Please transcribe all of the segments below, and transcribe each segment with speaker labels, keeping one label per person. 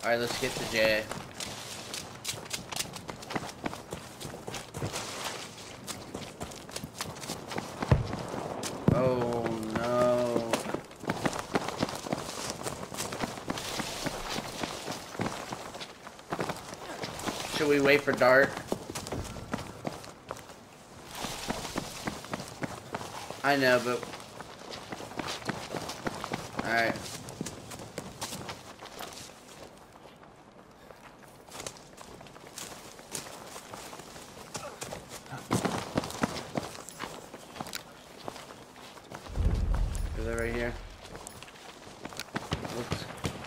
Speaker 1: Alright, let's get to Jay. Oh no. Should we wait for dark? I know, but... Alright. Is it right here? Looks...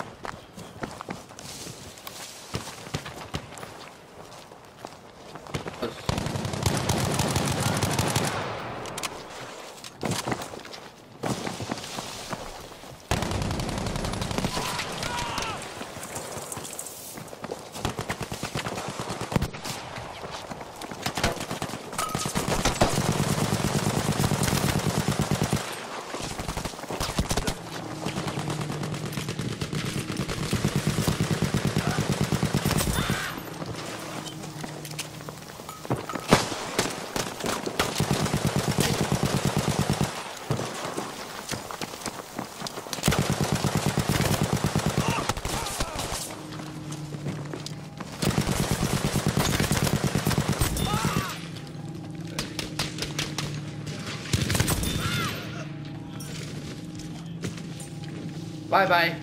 Speaker 1: Bye-bye.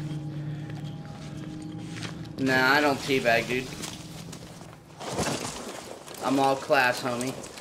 Speaker 1: Nah, I don't teabag, dude. I'm all class, homie.